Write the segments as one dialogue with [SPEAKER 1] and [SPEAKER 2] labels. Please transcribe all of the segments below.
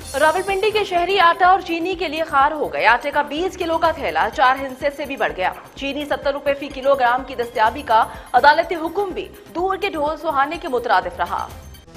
[SPEAKER 1] रावलपिंडी के शहरी आटा और चीनी के लिए खार हो गए। आटे का 20 किलो का थैला 4 हिस्से से भी बढ़ गया। चीनी 70 रुपए फी किलोग्राम की दस्तयाबी का अदालती हुक्म भी दूर के ढोल सुहाने के मुतरादिफ रहा।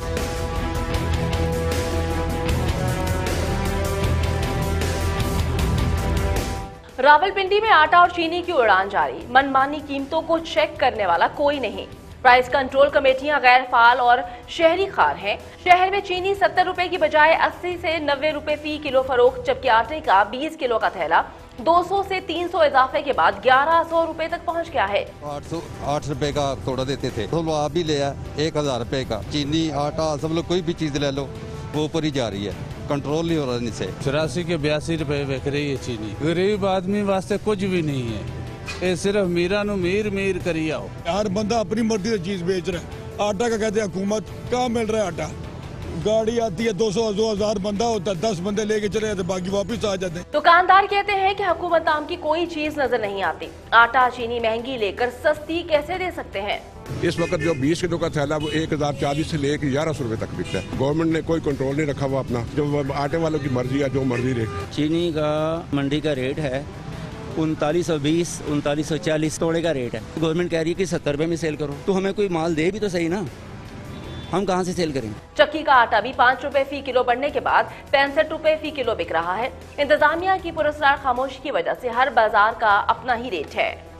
[SPEAKER 1] रावलपिंडी में आटा और चीनी की उड़ान जारी। मनमानी कीमतों को चेक करने वाला कोई नहीं। प्राइस कंट्रोल कमेटियां गैर फाल और शहरी खार हैं। शहर में चीनी 70 रुपए की बजाय 80 से 90 रुपए फी किलो फरोख्त, जबकि आटे का 20 किलो का थैला 200 से 300 इजाफे के बाद 1100 रुपए तक पहुंच गया है।
[SPEAKER 2] 8 रुपए का थोड़ा देते थे, तो आप भी लिया 1000 रुपए का। चीनी आटा सब लोग कोई भी चीज ले लो वो ऊपर ही जा रही है, कंट्रोल नहीं हो रहा इनसे।
[SPEAKER 3] 84 के 82 रुपए बिक रही है चीनी। गरीब आदमी वास्ते कुछ भी नहीं है, ये सिर्फ मीरा नु मीर करी आओ।
[SPEAKER 4] हर बंदा अपनी मर्जी से चीज बेच रहा है। आटा का कहते हैं हुकूमत, कहाँ मिल रहा है आटा? गाड़ी आती है 200-2000 बंदा होता है, 10 बंदे लेके चले जाते, बाकी वापस आ जाते हैं।
[SPEAKER 1] दुकानदार कहते हैं कि हुकूमत नाम की कोई चीज नजर नहीं आती। आटा चीनी महंगी लेकर सस्ती कैसे दे सकते हैं?
[SPEAKER 5] इस वक्त जो 20 किलो का थैला वो 1040 से लेकर 1100 रुपए तक बिकता है। गवर्नमेंट ने कोई कंट्रोल नहीं रखा हुआ अपना, जो आटे वालों की मर्जी है, जो मर्जी रहे।
[SPEAKER 6] चीनी का मंडी का रेट है 3920, 3940 तोड़े का रेट है। गवर्नमेंट कह रही है कि 70 रुपए में सेल करो, तो हमें कोई माल दे भी तो सही ना, हम कहां से सेल करेंगे?
[SPEAKER 1] चक्की का आटा भी 5 रुपए फी किलो बढ़ने के बाद 65 रुपए फी किलो बिक रहा है। इंतजामिया की पुरस्कार खामोशी की वजह से हर बाजार का अपना ही रेट है।